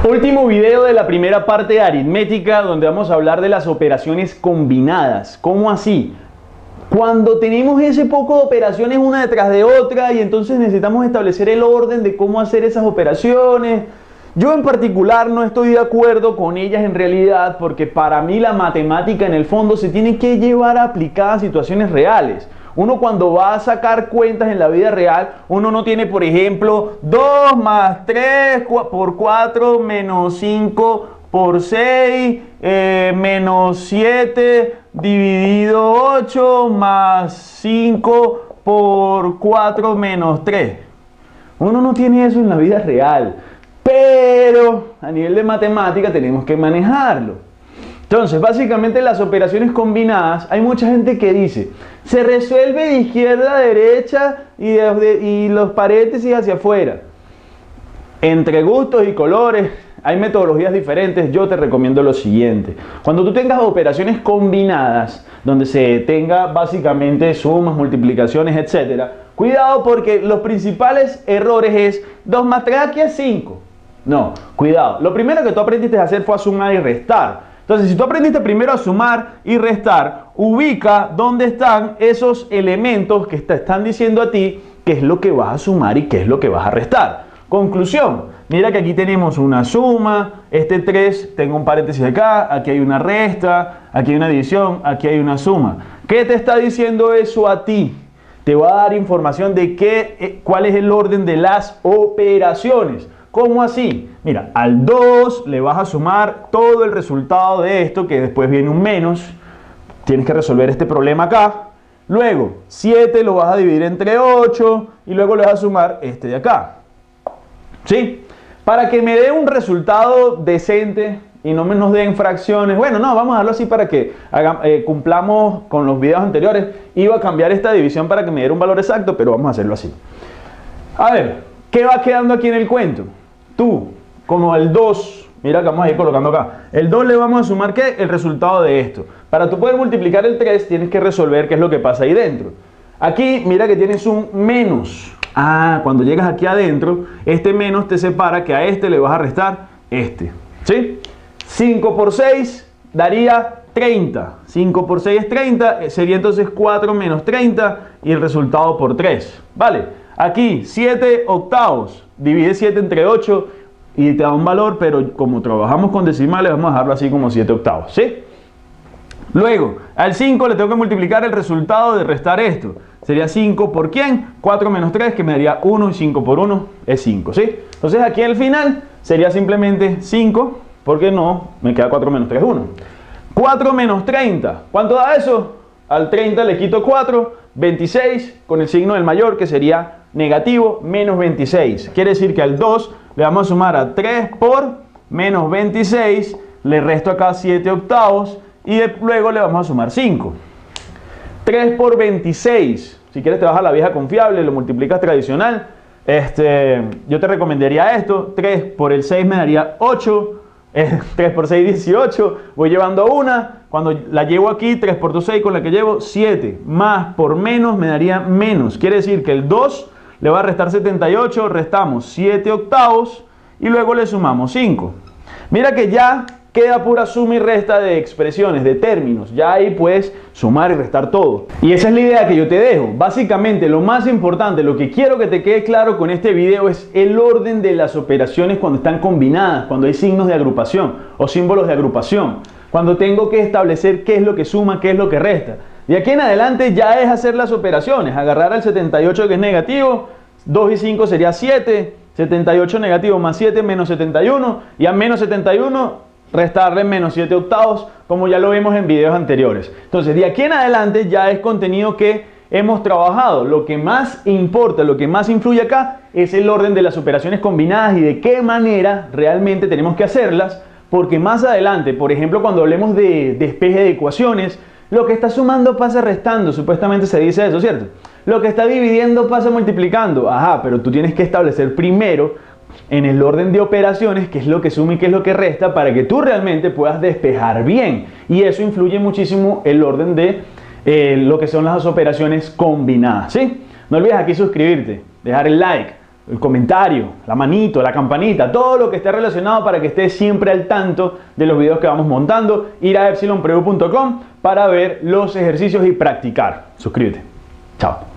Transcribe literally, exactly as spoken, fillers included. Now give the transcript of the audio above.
Último video de la primera parte de aritmética, donde vamos a hablar de las operaciones combinadas. ¿Cómo así? Cuando tenemos ese poco de operaciones una detrás de otra y entonces necesitamos establecer el orden de cómo hacer esas operaciones. Yo en particular no estoy de acuerdo con ellas en realidad, porque para mí la matemática en el fondo se tiene que llevar a aplicar a situaciones reales. Uno cuando va a sacar cuentas en la vida real, uno no tiene, por ejemplo, dos más tres por cuatro menos cinco por seis eh, menos siete dividido ocho más cinco por cuatro menos tres. Uno no tiene eso en la vida real, pero a nivel de matemática tenemos que manejarlo. Entonces, básicamente las operaciones combinadas, hay mucha gente que dice, se resuelve de izquierda a derecha y, de, de, y los paréntesis hacia afuera. Entre gustos y colores, hay metodologías diferentes. Yo te recomiendo lo siguiente. Cuando tú tengas operaciones combinadas, donde se tenga básicamente sumas, multiplicaciones, etcétera, cuidado porque los principales errores es dos más tres aquí es cinco. No, cuidado. Lo primero que tú aprendiste a hacer fue a sumar y restar. Entonces, si tú aprendiste primero a sumar y restar, ubica dónde están esos elementos que te están diciendo a ti qué es lo que vas a sumar y qué es lo que vas a restar. Conclusión, mira que aquí tenemos una suma, este tres, tengo un paréntesis acá, aquí hay una resta, aquí hay una división, aquí hay una suma. ¿Qué te está diciendo eso a ti? Te va a dar información de qué, cuál es el orden de las operaciones. ¿Cómo así? Mira, al dos le vas a sumar todo el resultado de esto, que después viene un menos. Tienes que resolver este problema acá. Luego, siete lo vas a dividir entre ocho y luego le vas a sumar este de acá. ¿Sí? Para que me dé un resultado decente y no nos den fracciones. Bueno, no, vamos a dejarlo así para que haga, eh, cumplamos con los videos anteriores. Iba a cambiar esta división para que me diera un valor exacto, pero vamos a hacerlo así. A ver, ¿qué va quedando aquí en el cuento? Tú, como el dos, mira que vamos a ir colocando acá, el dos le vamos a sumar ¿qué? El resultado de esto. Para tú poder multiplicar el tres tienes que resolver qué es lo que pasa ahí dentro. Aquí mira que tienes un menos. Ah, cuando llegas aquí adentro, este menos te separa que a este le vas a restar este. ¿Sí? cinco por seis daría treinta. cinco por seis es treinta, sería entonces cuatro menos treinta y el resultado por tres. ¿Vale? Aquí siete octavos. Divide siete entre ocho y te da un valor, pero como trabajamos con decimales vamos a dejarlo así como siete octavos, ¿sí? Luego, al cinco le tengo que multiplicar el resultado de restar esto. Sería cinco por ¿quién? cuatro menos tres, que me daría uno, y cinco por uno es cinco, ¿sí? Entonces aquí al final sería simplemente cinco, porque no, me queda cuatro menos tres, uno. cuatro menos treinta, ¿cuánto da eso? Al treinta le quito cuatro, veintiséis, con el signo del mayor, que sería negativo, menos veintiséis. Quiere decir que al dos le vamos a sumar a tres por menos veintiséis, le resto acá siete octavos y de, luego le vamos a sumar cinco. tres por veintiséis, si quieres te vas a la vieja confiable, lo multiplicas tradicional. Este, yo te recomendaría esto, tres por el seis me daría ocho, eh, tres por seis, dieciocho, voy llevando una, cuando la llevo aquí, tres por dos, seis, con la que llevo siete, más por menos me daría menos. Quiere decir que el dos le va a restar setenta y ocho, restamos siete octavos y luego le sumamos cinco. Mira que ya queda pura suma y resta de expresiones, de términos. Ya ahí puedes sumar y restar todo. Y esa es la idea que yo te dejo. Básicamente lo más importante, lo que quiero que te quede claro con este video es el orden de las operaciones cuando están combinadas, cuando hay signos de agrupación o símbolos de agrupación. Cuando tengo que establecer qué es lo que suma, qué es lo que resta. De aquí en adelante ya es hacer las operaciones, agarrar al setenta y ocho que es negativo, dos y cinco sería siete, setenta y ocho negativo más siete menos setenta y uno, y a menos setenta y uno restarle menos siete octavos, como ya lo vimos en videos anteriores. Entonces de aquí en adelante ya es contenido que hemos trabajado. Lo que más importa, lo que más influye acá es el orden de las operaciones combinadas y de qué manera realmente tenemos que hacerlas, porque más adelante, por ejemplo, cuando hablemos de despeje de ecuaciones, lo que está sumando pasa restando, supuestamente se dice eso, ¿cierto? Lo que está dividiendo pasa multiplicando. Ajá, pero tú tienes que establecer primero en el orden de operaciones qué es lo que suma y qué es lo que resta para que tú realmente puedas despejar bien. Y eso influye muchísimo el orden de eh, lo que son las operaciones combinadas, ¿sí? No olvides aquí suscribirte, dejar el like, el comentario, la manito, la campanita, todo lo que esté relacionado para que estés siempre al tanto de los videos que vamos montando. Ir a epsilon preview punto com para ver los ejercicios y practicar. Suscríbete. Chao.